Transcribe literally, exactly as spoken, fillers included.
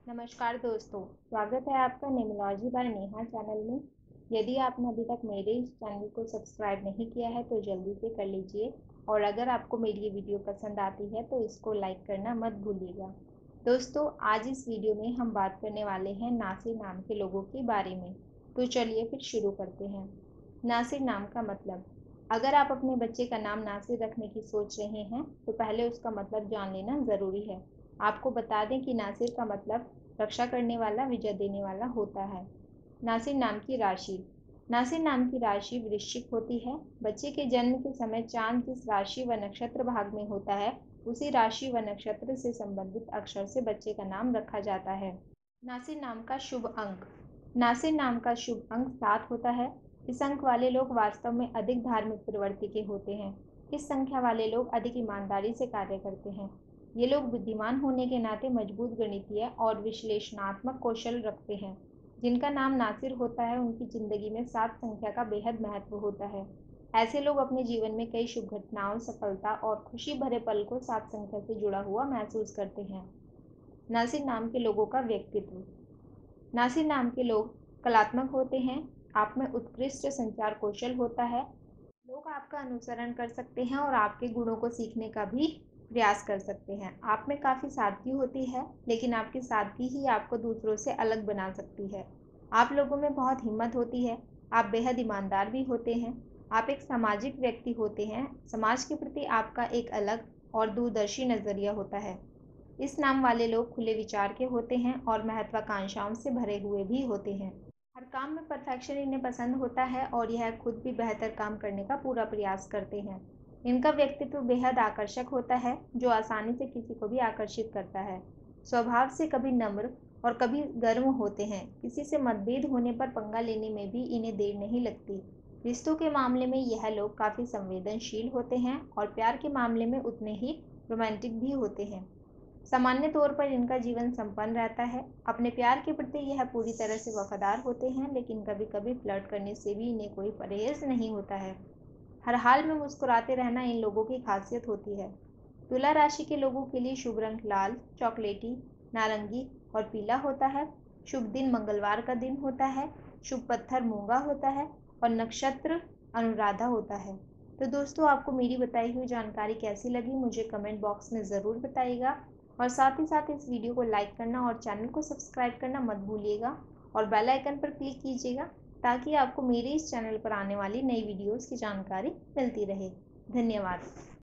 नमस्कार दोस्तों, स्वागत है आपका न्यूमरोलॉजी बाय नेहा चैनल में। यदि आपने अभी तक मेरे इस चैनल को सब्सक्राइब नहीं किया है तो जल्दी से कर लीजिए। और अगर आपको मेरी ये वीडियो पसंद आती है तो इसको लाइक करना मत भूलिएगा। दोस्तों, आज इस वीडियो में हम बात करने वाले हैं नासिर नाम के लोगों के बारे में। तो चलिए फिर शुरू करते हैं। नासिर नाम का मतलब। अगर आप अपने बच्चे का नाम नासिर रखने की सोच रहे हैं तो पहले उसका मतलब जान लेना ज़रूरी है। आपको बता दें कि नासिर का मतलब रक्षा करने वाला, विजय देने वाला होता है। नासिर नाम की राशि। नासिर नाम की राशि वृश्चिक होती है। बच्चे के जन्म के समय चांद जिस राशि व नक्षत्र भाग में होता है उसी राशि व नक्षत्र से संबंधित अक्षर से बच्चे का नाम रखा जाता है। नासिर नाम का शुभ अंक। नासिर नाम का शुभ अंक सात होता है। इस अंक वाले लोग वास्तव में अधिक धार्मिक प्रवृत्ति के होते हैं। इस संख्या वाले लोग अधिक ईमानदारी से कार्य करते हैं। ये लोग बुद्धिमान होने के नाते मजबूत गणितीय और विश्लेषणात्मक कौशल रखते हैं। जिनका नाम नासिर होता है उनकी जिंदगी में सात संख्या का बेहद महत्व होता है। ऐसे लोग अपने जीवन में कई शुभ घटनाओं, सफलता और खुशी भरे पल को सात संख्या से जुड़ा हुआ महसूस करते हैं। नासिर नाम के लोगों का व्यक्तित्व। नासिर नाम के लोग कलात्मक होते हैं। आप में उत्कृष्ट संचार कौशल होता है। लोग आपका अनुसरण कर सकते हैं और आपके गुणों को सीखने का भी प्रयास कर सकते हैं। आप में काफ़ी सादगी होती है, लेकिन आपकी सादगी ही आपको दूसरों से अलग बना सकती है। आप लोगों में बहुत हिम्मत होती है। आप बेहद ईमानदार भी होते हैं। आप एक सामाजिक व्यक्ति होते हैं। समाज के प्रति आपका एक अलग और दूरदर्शी नज़रिया होता है। इस नाम वाले लोग खुले विचार के होते हैं और महत्वाकांक्षाओं से भरे हुए भी होते हैं। हर काम में परफेक्शन इन्हें पसंद होता है और यह खुद भी बेहतर काम करने का पूरा प्रयास करते हैं। इनका व्यक्तित्व बेहद आकर्षक होता है, जो आसानी से किसी को भी आकर्षित करता है। स्वभाव से कभी नम्र और कभी गर्म होते हैं। किसी से मतभेद होने पर पंगा लेने में भी इन्हें देर नहीं लगती। रिश्तों के मामले में यह लोग काफ़ी संवेदनशील होते हैं और प्यार के मामले में उतने ही रोमांटिक भी होते हैं। सामान्य तौर पर इनका जीवन संपन्न रहता है। अपने प्यार के प्रति यह पूरी तरह से वफादार होते हैं, लेकिन कभी कभी फ्लर्ट करने से भी इन्हें कोई परहेज नहीं होता है। हर हाल में मुस्कुराते रहना इन लोगों की खासियत होती है। तुला राशि के लोगों के लिए शुभ रंग लाल, चॉकलेटी, नारंगी और पीला होता है। शुभ दिन मंगलवार का दिन होता है। शुभ पत्थर मूंगा होता है और नक्षत्र अनुराधा होता है। तो दोस्तों, आपको मेरी बताई हुई जानकारी कैसी लगी मुझे कमेंट बॉक्स में ज़रूर बताइएगा। और साथ ही साथ इस वीडियो को लाइक करना और चैनल को सब्सक्राइब करना मत भूलिएगा और बेल आइकन पर क्लिक कीजिएगा ताकि आपको मेरे इस चैनल पर आने वाली नई वीडियोस की जानकारी मिलती रहे। धन्यवाद।